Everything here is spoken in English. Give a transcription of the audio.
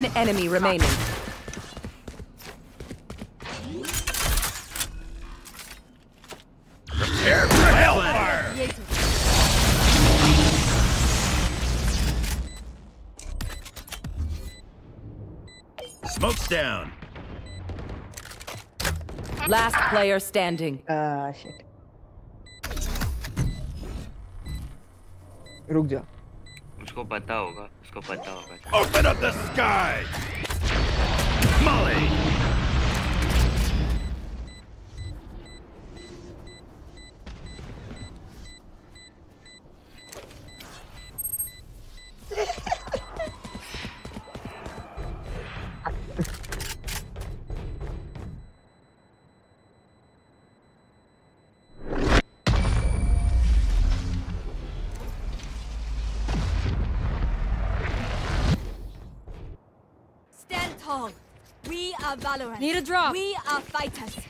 enemy remaining. Prepare for hellfire! Smoke's down. Last player standing. Shit. रुक जा. उसको पता होगा. Open up the sky! Molly! We are Valorant. Need a drop. We are fighters.